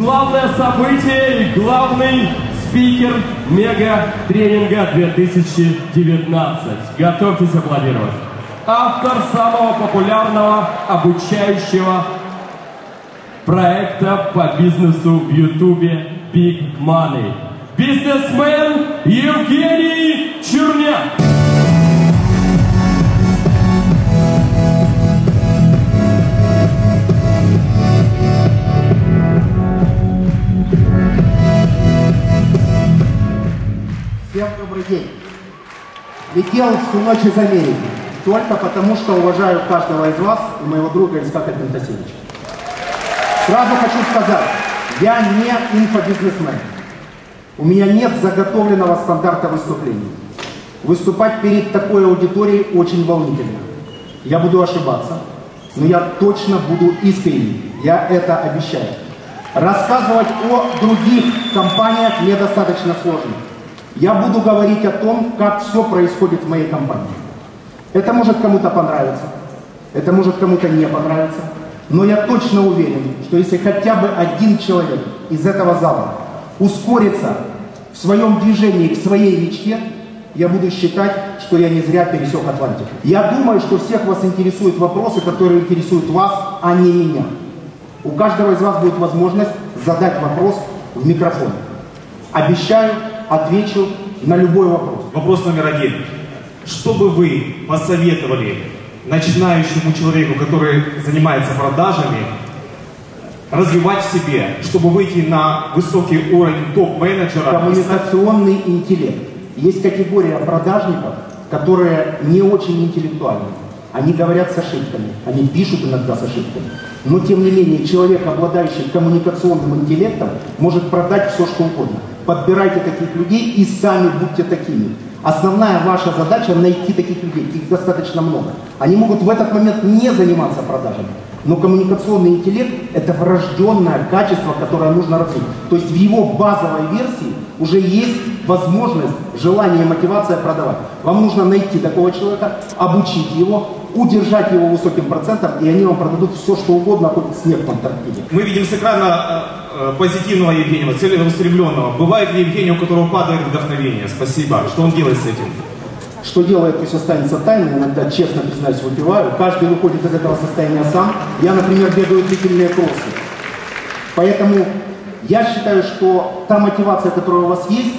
главное событие и главный спикер мега-тренинга 2019. Готовьтесь аплодировать. Автор самого популярного обучающего проекта по бизнесу в Ютубе Big Money. Бизнесмен Евгений Черняк. Всем добрый день. Летел всю ночь из Америки, только потому, что уважаю каждого из вас и моего друга Исхака Пентасевича. Сразу хочу сказать, я не инфобизнесмен. У меня нет заготовленного стандарта выступления. Выступать перед такой аудиторией очень волнительно. Я буду ошибаться, но я точно буду искренним. Я это обещаю. Рассказывать о других компаниях мне достаточно сложно. Я буду говорить о том, как все происходит в моей компании. Это может кому-то понравиться, это может кому-то не понравиться, но я точно уверен, что если хотя бы один человек из этого зала ускорится в своем движении к своей мечте, я буду считать, что я не зря пересек Атлантику. Я думаю, что всех вас интересуют вопросы, которые интересуют вас, а не меня. У каждого из вас будет возможность задать вопрос в микрофон. Обещаю, отвечу на любой вопрос. Вопрос номер один. Что бы вы посоветовали начинающему человеку, который занимается продажами, развивать в себе, чтобы выйти на высокий уровень топ-менеджера? Коммуникационный интеллект. Есть категория продажников, которые не очень интеллектуальны. Они говорят с ошибками, они пишут иногда с ошибками. Но тем не менее, человек, обладающий коммуникационным интеллектом, может продать все, что угодно. Подбирайте таких людей и сами будьте такими. Основная ваша задача — найти таких людей, их достаточно много. Они могут в этот момент не заниматься продажами, но коммуникационный интеллект — это врожденное качество, которое нужно развить. То есть в его базовой версии уже есть возможность, желание и мотивация продавать. Вам нужно найти такого человека, обучить его, удержать его высоким процентом, и они вам продадут все, что угодно, хоть снег в Антарктиде. Мы видим с экрана позитивного Евгения, целеустремленного. Бывает ли Евгений, у которого падает вдохновение? Спасибо. Что он делает с этим? Что делает, пусть останется тайной, иногда, честно признаюсь, выпиваю. Каждый выходит из этого состояния сам. Я, например, бегаю длительные кроссы. Поэтому я считаю, что та мотивация, которая у вас есть,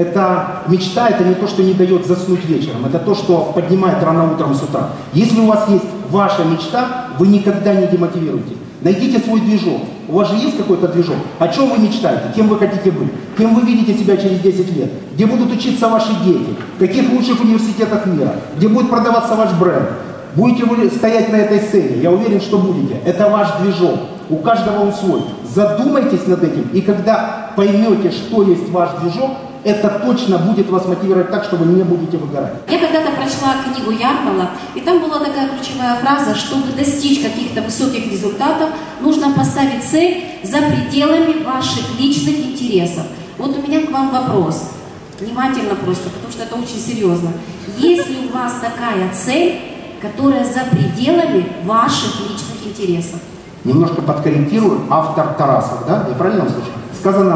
это мечта, это не то, что не дает заснуть вечером, это то, что поднимает рано утром с утра. Если у вас есть ваша мечта, вы никогда не демотивируете. Найдите свой движок. У вас же есть какой-то движок? О чем вы мечтаете? Кем вы хотите быть? Кем вы видите себя через 10 лет? Где будут учиться ваши дети? В каких лучших университетах мира? Где будет продаваться ваш бренд? Будете вы стоять на этой сцене? Я уверен, что будете. Это ваш движок. У каждого он свой. Задумайтесь над этим, и когда поймете, что есть ваш движок, это точно будет вас мотивировать так, что вы не будете выгорать. Я когда-то прочла книгу Ярмала, и там была такая ключевая фраза: чтобы достичь каких-то высоких результатов, нужно поставить цель за пределами ваших личных интересов. Вот у меня к вам вопрос. Внимательно просто, потому что это очень серьезно. Есть ли у вас такая цель, которая за пределами ваших личных интересов? Немножко подкорректирую. Автор Тарасов, да? Я правильно слышу? Сказана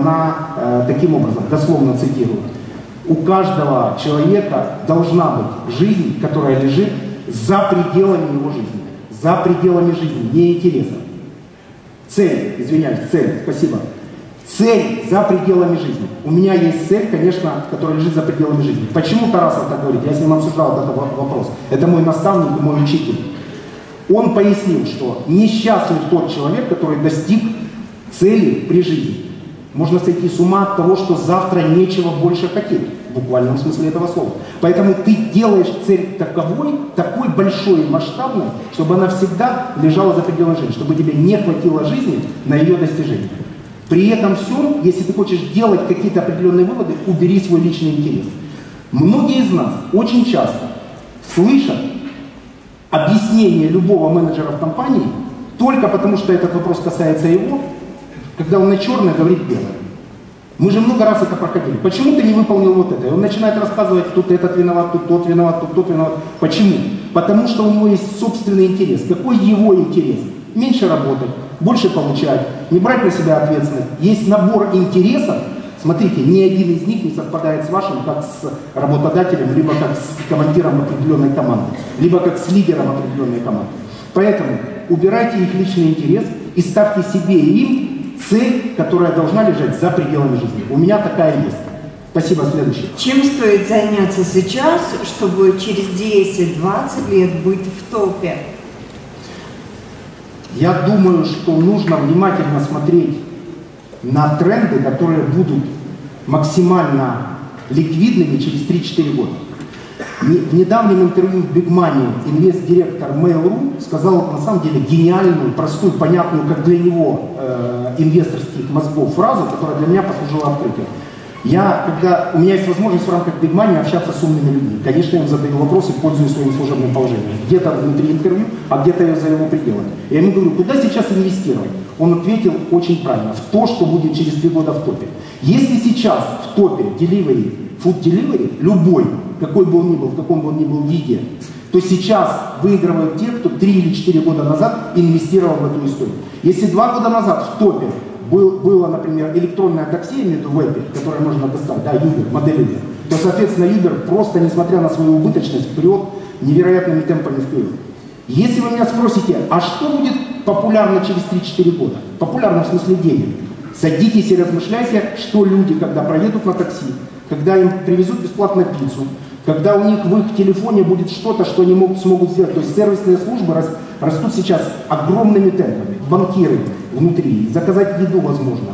она таким образом, дословно цитирую. У каждого человека должна быть жизнь, которая лежит за пределами его жизни. За пределами жизни, не интересов. Цель, извиняюсь, цель, спасибо. Цель за пределами жизни. У меня есть цель, конечно, которая лежит за пределами жизни. Почему Тарасов так говорит? Я с ним обсуждал этот вопрос. Это мой наставник и мой учитель. Он пояснил, что несчастлив тот человек, который достиг цели при жизни. Можно сойти с ума от того, что завтра нечего больше хотеть, в буквальном смысле этого слова. Поэтому ты делаешь цель таковой, такой большой и масштабной, чтобы она всегда лежала за пределами жизни, чтобы тебе не хватило жизни на ее достижение. При этом всем, если ты хочешь делать какие-то определенные выводы, убери свой личный интерес. Многие из нас очень часто слышат объяснение любого менеджера в компании только потому, что этот вопрос касается его, когда он на черное говорит белое. Мы же много раз это проходили. Почему ты не выполнил вот это? И он начинает рассказывать, тут этот виноват, тут тот виноват, тут тот виноват. Почему? Потому что у него есть собственный интерес. Какой его интерес? Меньше работать, больше получать, не брать на себя ответственность. Есть набор интересов. Смотрите, ни один из них не совпадает с вашим, как с работодателем, либо как с командиром определенной команды, либо как с лидером определенной команды. Поэтому убирайте их личный интерес и ставьте себе и им цель, которая должна лежать за пределами жизни. У меня такая есть. Спасибо. Следующий. Чем стоит заняться сейчас, чтобы через 10-20 лет быть в топе? Я думаю, что нужно внимательно смотреть на тренды, которые будут максимально ликвидными через 3-4 года. В недавнем интервью в Big Money инвест-директор Mail.ru сказал на самом деле гениальную, простую, понятную, как для него инвесторских мозгов фразу, которая для меня послужила открытием. Когда у меня есть возможность в рамках Big Money общаться с умными людьми, конечно, я им задаю вопросы, пользуясь своим служебным положением. Где-то внутри интервью, а где-то я за его пределами. Я ему говорю, куда сейчас инвестировать? Он ответил очень правильно, в то, что будет через 3 года в топе. Если сейчас в топе delivery, food delivery, любой, какой бы он ни был, в каком бы он ни был виде, то сейчас выигрывают те, кто 3 или 4 года назад инвестировал в эту историю. Если 2 года назад в топе было, например, электронное такси, я имею в виду в вебе, которое можно достать, да, Uber, модель Uber, то, соответственно, Uber просто, несмотря на свою убыточность, вперед невероятными темпами вперед. Если вы меня спросите, а что будет популярно через 3-4 года? Популярно в смысле денег. Садитесь и размышляйте, что люди, когда проедут на такси, когда им привезут бесплатно пиццу, когда у них в их телефоне будет что-то, что они смогут сделать. То есть сервисные службы растут сейчас огромными темпами. Банкиры внутри, заказать еду возможно,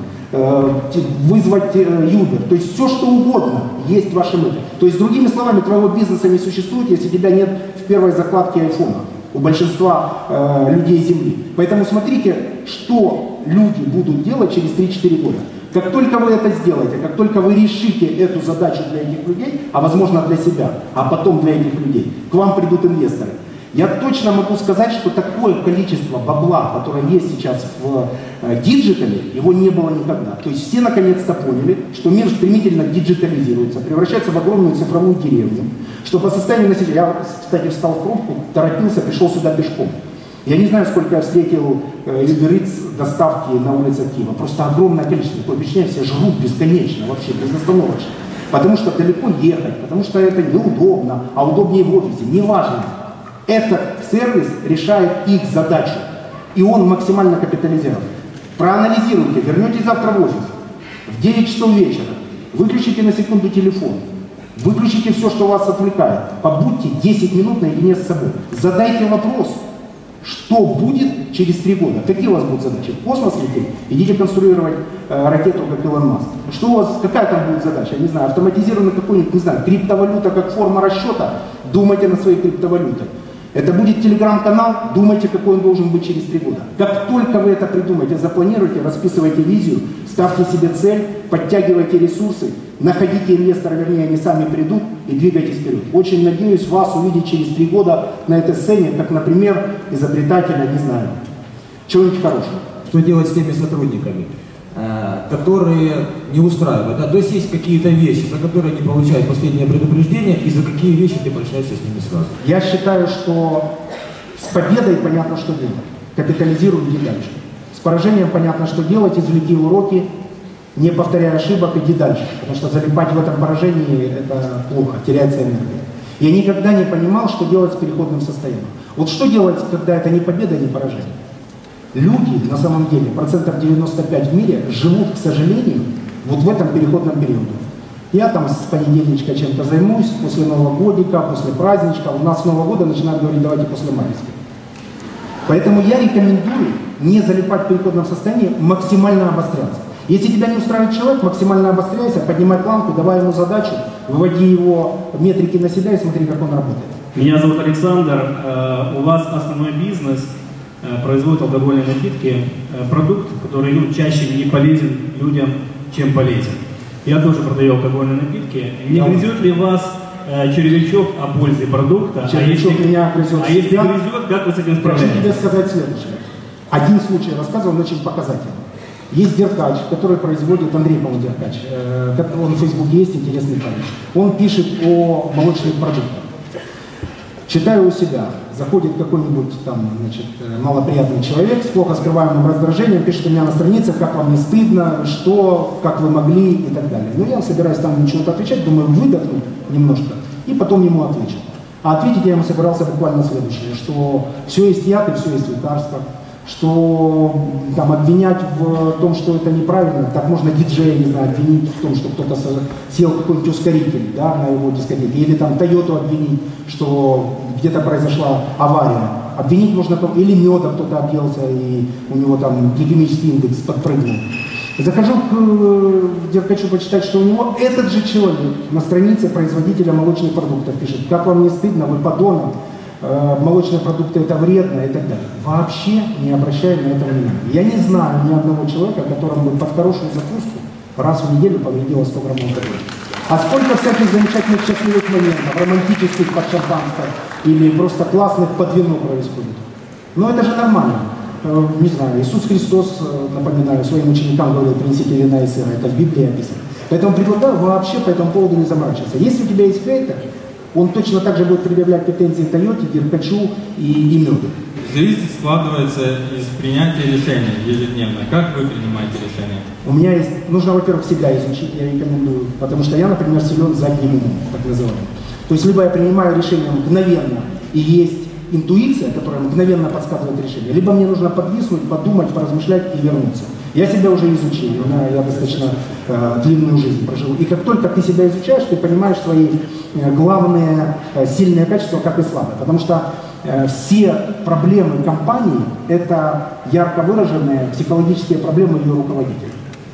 вызвать Uber. То есть все, что угодно есть в вашем мире. То есть, другими словами, твоего бизнеса не существует, если тебя нет в первой закладке айфона у большинства людей Земли. Поэтому смотрите, что люди будут делать через 3-4 года. Как только вы это сделаете, как только вы решите эту задачу для этих людей, а возможно для себя, а потом для этих людей, к вам придут инвесторы. Я точно могу сказать, что такое количество бабла, которое есть сейчас в диджитале, его не было никогда. То есть все наконец-то поняли, что мир стремительно диджитализируется, превращается в огромную цифровую деревню, что по состоянию населения, я, кстати, встал в пробку, торопился, пришел сюда пешком. Я не знаю, сколько я встретил Uber Eats доставки на улице Киева. Просто огромное количество. Такое впечатление, все жрут бесконечно, вообще, безостановочно. Потому что далеко ехать, потому что это неудобно, а удобнее в офисе. Неважно. Этот сервис решает их задачу. И он максимально капитализирован. Проанализируйте, вернетесь завтра в офис. В 9 часов вечера. Выключите на секунду телефон. Выключите все, что вас отвлекает. Побудьте 10 минут наедине с собой. Задайте вопрос. Что будет через 3 года? Какие у вас будут задачи? В космос лететь? Идите конструировать ракету, как Илон Маск. Что у вас, какая там будет задача? Я не знаю, автоматизированный какой-нибудь, не знаю, криптовалюта как форма расчета? Думайте над своей криптовалютой. Это будет телеграм-канал, думайте, какой он должен быть через 3 года. Как только вы это придумаете, запланируйте, расписывайте визию, ставьте себе цель, подтягивайте ресурсы, находите инвестора, вернее, они сами придут и двигайтесь вперед. Очень надеюсь вас увидеть через 3 года на этой сцене, как, например, изобретателя, не знаю, чего-нибудь хорошего. Что делать с теми сотрудниками, которые не устраивают? Да? То есть есть какие-то вещи, за которые они получают последнее предупреждение, и за какие вещи ты прощаешься с ними сразу? Я считаю, что с победой понятно, что делать. Капитализируй, иди дальше. С поражением понятно, что делать, извлеки уроки, не повторяя ошибок, иди дальше. Потому что залипать в этом поражении – это плохо, теряется энергия. Я никогда не понимал, что делать с переходным состоянием. Вот что делать, когда это не победа, не поражение? Люди, на самом деле, 95% в мире живут, к сожалению, вот в этом переходном периоде. Я там с понедельничка чем-то займусь, после Нового годика, после праздничка. У нас с Нового года начинают говорить, давайте после майских. Поэтому я рекомендую не залипать в переходном состоянии, максимально обостряться. Если тебя не устраивает человек, максимально обостряйся, поднимай планку, давай ему задачу, выводи его метрики на себя и смотри, как он работает. Меня зовут Александр. У вас основной бизнес производит алкогольные напитки, продукт, который чаще не полезен людям, чем полезен. Я тоже продаю алкогольные напитки. Не грызет ли вас червячок о пользе продукта? Червячок меня грызет. А если грызет, как вы с этим справляетесь? Хочу тебе сказать следующее. Один случай рассказывал, он очень показательный. Есть Деркач, который производит, Андрей, по-моему, Деркач, он в Фейсбуке есть, интересный парень. Он пишет о молочных продуктах. Читаю у себя. заходит какой-нибудь там, значит, малоприятный человек с плохо скрываемым раздражением, пишет у меня на странице, как вам не стыдно, что, как вы могли и так далее. Но я собираюсь там чего-то отвечать, думаю, выдохну немножко и потом ему отвечу. А ответить я ему собирался буквально следующее, что все есть яд и все есть лекарство, что там обвинять в том, что это неправильно, так можно диджея, не знаю, обвинить в том, что кто-то съел какой-нибудь ускоритель, да, на его дискотеке, или там Тойоту обвинить, что где-то произошла авария. Обвинить можно, или меда кто-то объелся, и у него там гликемический индекс подпрыгнул. Захожу, где хочу почитать, что у него этот же человек на странице производителя молочных продуктов пишет, как вам не стыдно, вы подонок, молочные продукты это вредно и так далее. Вообще не обращаю на это внимания. Я не знаю ни одного человека, которому бы под хорошую закуску раз в неделю повредило 100 грамм алкоголя. А сколько всяких замечательных счастливых моментов, романтических под шампанское или просто классных под вино происходит. Но это же нормально. Не знаю, Иисус Христос, напоминаю, своим ученикам говорил, принесите вина и сыра, это в Библии описано. Поэтому предлагаю вообще по этому поводу не заморачиваться. Если у тебя есть хейтер, он точно так же будет предъявлять претензии Тойоте, Деркачу и меду. Жизнь складывается из принятия решений ежедневно. Как вы принимаете решения? У меня есть, нужно, во-первых, всегда изучить, я рекомендую, потому что я, например, силен задним умом, так называемым. То есть либо я принимаю решение мгновенно, и есть интуиция, которая мгновенно подсказывает решение, либо мне нужно подвиснуть, подумать, поразмышлять и вернуться. Я себя уже изучил, я достаточно длинную жизнь прожил. И как только ты себя изучаешь, ты понимаешь свои главные сильные качества, как и слабые. Потому что все проблемы компании – это ярко выраженные психологические проблемы ее руководителей.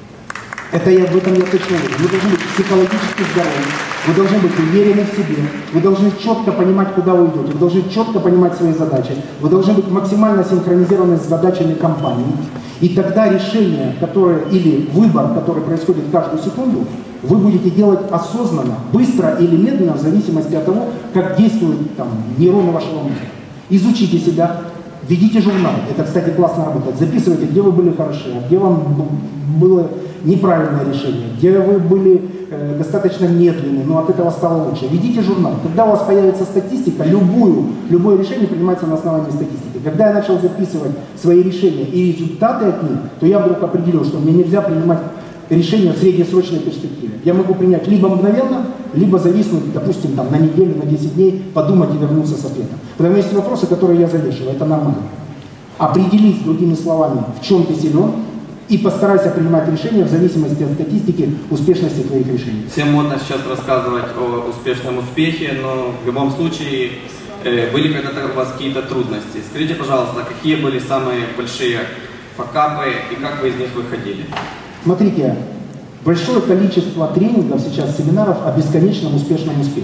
Это в этом я точно уверен. Вы должны быть психологически здоровы, вы должны быть уверены в себе, вы должны четко понимать, куда вы идете, вы должны четко понимать свои задачи, вы должны быть максимально синхронизированы с задачами компании. И тогда решение, которое, или выбор, который происходит каждую секунду, вы будете делать осознанно, быстро или медленно, в зависимости от того, как действуют там, нейроны вашего мозга. Изучите себя, ведите журнал, это, кстати, классно работает, записывайте, где вы были хороши, где вам было неправильное решение, где вы были достаточно медленны, но от этого стало лучше. Ведите журнал. Когда у вас появится статистика, любое решение принимается на основании статистики. Когда я начал записывать свои решения и результаты от них, то я вдруг определил, что мне нельзя принимать решения в среднесрочной перспективе. Я могу принять либо мгновенно, либо зависнуть, допустим, там, на неделю, на 10 дней, подумать и вернуться с ответом. Потому что есть вопросы, которые я завешиваю, это нормально. Определись, другими словами, в чем ты силен, и постарайся принимать решения в зависимости от статистики успешности твоих решений. Всем модно сейчас рассказывать о успешном успехе, но в любом случае были когда-то у вас какие-то трудности. Скажите, пожалуйста, какие были самые большие факапы и как вы из них выходили? Смотрите, большое количество тренингов сейчас, семинаров о бесконечном успешном успехе.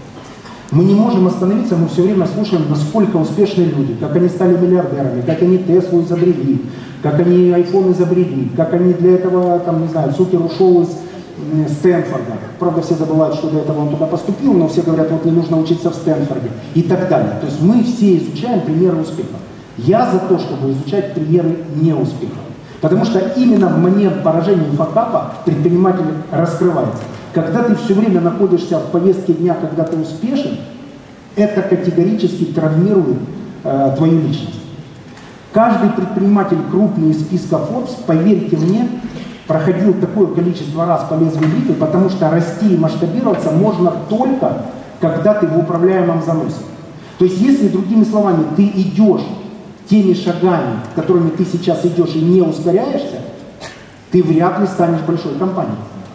Мы не можем остановиться, мы все время слушаем, насколько успешные люди, как они стали миллиардерами, как они Теслу изобрели, как они iPhone изобрели, как они для этого, там, не знаю, Цукер ушел из Стэнфорда. Правда, все забывают, что до этого он туда поступил, но все говорят, вот не нужно учиться в Стэнфорде и так далее. То есть мы все изучаем примеры успеха. Я за то, чтобы изучать примеры неуспеха. Потому что именно в момент поражения и факапа предприниматель раскрывается. Когда ты все время находишься в повестке дня, когда ты успешен, это категорически травмирует твою личность. Каждый предприниматель крупный из списка Forbes, поверьте мне, проходил такое количество раз по лезвию бритвы, потому что расти и масштабироваться можно только, когда ты в управляемом заносе. То есть, если, другими словами, ты идешь теми шагами, которыми ты сейчас идешь и не ускоряешься, ты вряд ли станешь большой компанией.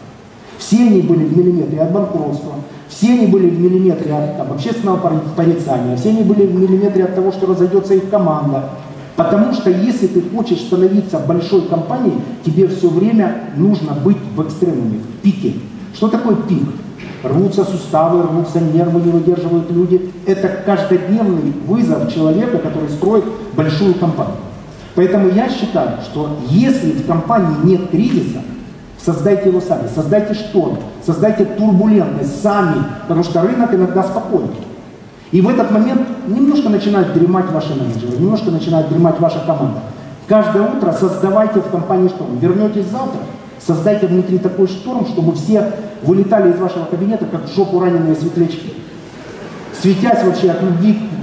Все они были в миллиметре от банкротства, все они были в миллиметре от там, общественного порицания, все они были в миллиметре от того, что разойдется их команда. Потому что если ты хочешь становиться большой компанией, тебе все время нужно быть в экстремуме, в пике. Что такое пик? Рвутся суставы, рвутся нервы, не выдерживают люди. Это каждодневный вызов человека, который строит большую компанию. Поэтому я считаю, что если в компании нет кризиса, создайте его сами, создайте шторм, создайте турбулентность сами, потому что рынок иногда спокойный. И в этот момент немножко начинают дремать ваши менеджеры, немножко начинает дремать ваша команда. Каждое утро создавайте в компании шторм. Вернетесь завтра, создайте внутри такой шторм, чтобы все вылетали из вашего кабинета, как в жопу раненые светлячки. Светясь вообще от любви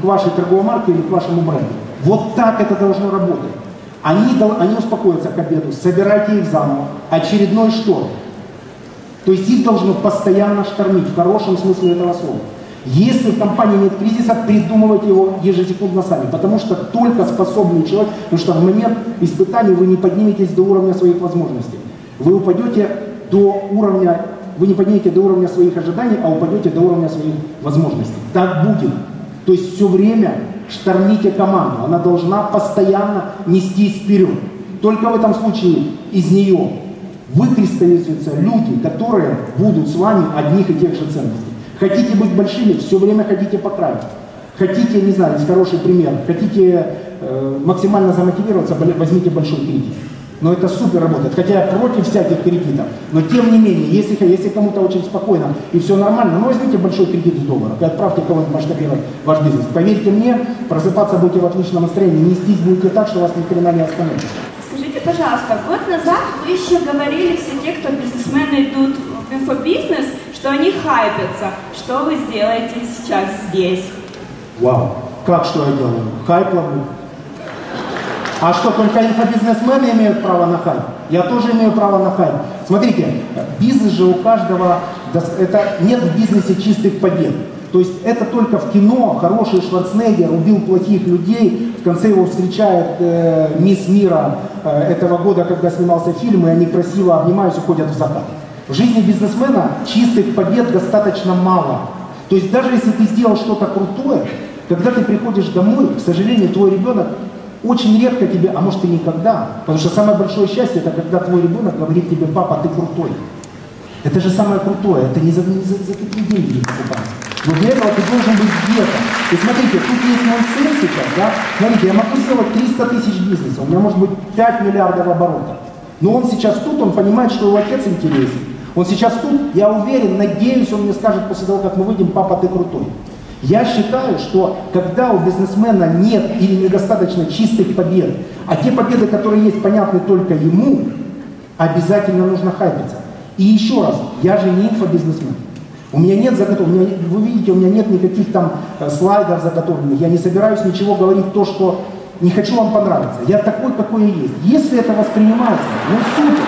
к вашей торговой марке или к вашему бренду. Вот так это должно работать. Они успокоятся к обеду, собирайте их заново. Очередной шторм. То есть их должно постоянно штормить, в хорошем смысле этого слова. Если в компании нет кризиса, придумывайте его ежесекундно сами. Потому что только способный человек, потому что в момент испытаний вы не подниметесь до уровня своих возможностей. Вы упадете до уровня, вы не поднимете до уровня своих ожиданий, а упадете до уровня своих возможностей. Так будет. То есть все время штормите команду. Она должна постоянно нестись вперед. Только в этом случае из нее выкристаллизуются люди, которые будут с вами одних и тех же ценностей. Хотите быть большими, все время ходите по краю. Хотите, не знаю, есть хороший пример, хотите максимально замотивироваться, возьмите большой кредит. Но это супер работает, хотя я против всяких кредитов. Но тем не менее, если кому-то очень спокойно и все нормально, ну возьмите большой кредит в долларах и отправьте кого-нибудь масштабировать ваш бизнес. Поверьте мне, просыпаться будете в отличном настроении, нестись будете так, что вас ни хрена не остановит. Скажите, пожалуйста, год назад вы еще говорили, все те, кто бизнесмены идут в инфобизнес, что они хайпятся. Что вы сделаете сейчас здесь? Вау, как что я делаю? Хайп ловлю. А что, только инфобизнесмены имеют право на хайп? Я тоже имею право на хайп. Смотрите, бизнес же у каждого, нет в бизнесе чистых побед. То есть это только в кино хороший Шварценеггер убил плохих людей, в конце его встречает мисс мира этого года, когда снимался фильм, и они красиво обнимаются и уходят в закат. В жизни бизнесмена чистых побед достаточно мало. То есть даже если ты сделал что-то крутое, когда ты приходишь домой, к сожалению, твой ребенок очень редко тебе, а может и никогда, потому что самое большое счастье, это когда твой ребенок говорит тебе: папа, ты крутой. Это же самое крутое, это не за такие деньги не покупается. Но для этого ты должен быть где-то. И смотрите, тут есть мой сын сейчас, да? Смотрите, я могу сделать 300 тысяч бизнеса, у меня может быть 5 миллиардов оборотов. Но он сейчас тут, он понимает, что его отец интересен. Он сейчас тут, я уверен, надеюсь, он мне скажет после того, как мы выйдем: папа, ты крутой. Я считаю, что когда у бизнесмена нет или недостаточно чистых побед, а те победы, которые есть, понятны только ему, обязательно нужно хайпиться. И еще раз, я же не инфобизнесмен. У меня нет заготовленных, вы видите, у меня нет никаких там слайдов заготовленных, я не собираюсь ничего говорить то, что не хочу вам понравиться. Я такой, какой я есть. Если это воспринимается, ну супер.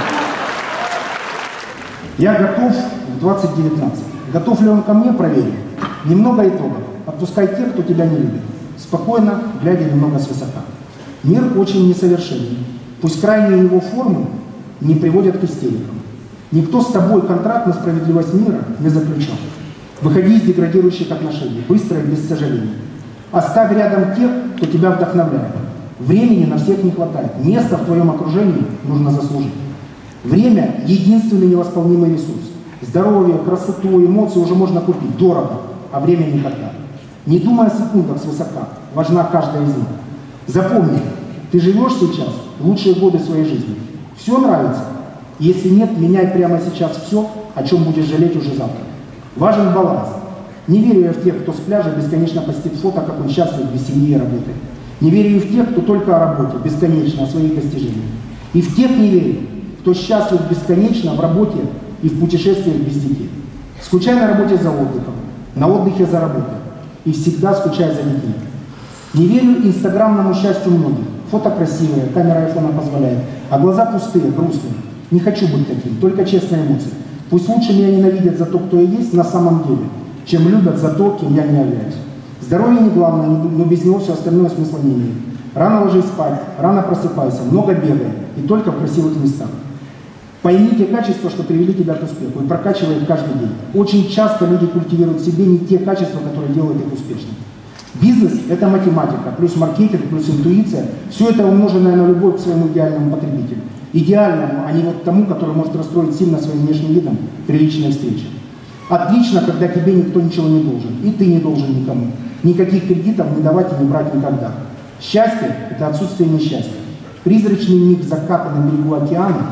Я готов в 2019. Готов ли он ко мне, проверим. Немного итогов. Отпускай тех, кто тебя не любит. Спокойно, глядя немного свысока. Мир очень несовершенный. Пусть крайние его формы не приводят к истерикам. Никто с тобой контракт на справедливость мира не заключал. Выходи из деградирующих отношений, быстро и без сожалений. Оставь рядом тех, кто тебя вдохновляет. Времени на всех не хватает. Место в твоем окружении нужно заслужить. Время – единственный невосполнимый ресурс. Здоровье, красоту, эмоции уже можно купить. Дорого, а время никогда. Не думай о секундах свысока. Важна каждая из них. Запомни, ты живешь сейчас лучшие годы своей жизни. Все нравится? Если нет, меняй прямо сейчас все, о чем будешь жалеть уже завтра. Важен баланс. Не верю я в тех, кто с пляжа бесконечно постит фото, как он счастлив без семьи и работы. Не верю и в тех, кто только о работе, бесконечно о своих достижениях. И в тех не верю, кто счастлив бесконечно в работе и в путешествиях без детей. Скучай на работе за отдыхом, на отдыхе за работой. И всегда скучай за детьми. Не верю инстаграмному счастью многих. Фото красивое, камера айфона позволяет, а глаза пустые, грустные. Не хочу быть таким, только честные эмоции. Пусть лучше меня ненавидят за то, кто я есть на самом деле, чем любят за то, кем я не являюсь. Здоровье не главное, но без него все остальное смысла не имеет. Рано ложись спать, рано просыпайся, много бегай, и только в красивых местах. Пойми те качества, что привели тебя к успеху, и прокачивай их каждый день. Очень часто люди культивируют в себе не те качества, которые делают их успешными. Бизнес – это математика, плюс маркетинг, плюс интуиция. Все это умноженное на любовь к своему идеальному потребителю. Идеальному, а не вот тому, который может расстроить сильно своим внешним видом при личной встрече. Отлично, когда тебе никто ничего не должен, и ты не должен никому. Никаких кредитов не давать и не брать никогда. Счастье – это отсутствие несчастья. Призрачный миг заката на берегу океана,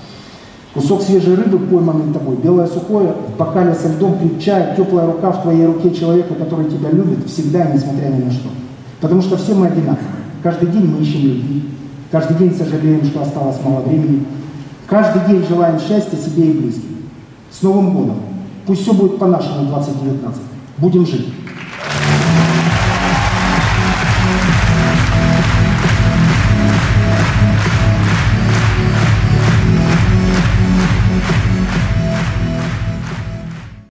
кусок свежей рыбы, пойманный тобой, белое сухое в бокале со льдом, крепчая, теплая рука в твоей руке человека, который тебя любит, всегда, несмотря ни на что. Потому что все мы одинаковы. Каждый день мы ищем любви. Каждый день сожалеем, что осталось мало времени. Каждый день желаем счастья себе и близким. С Новым годом! Пусть все будет по-нашему 2019. Будем жить.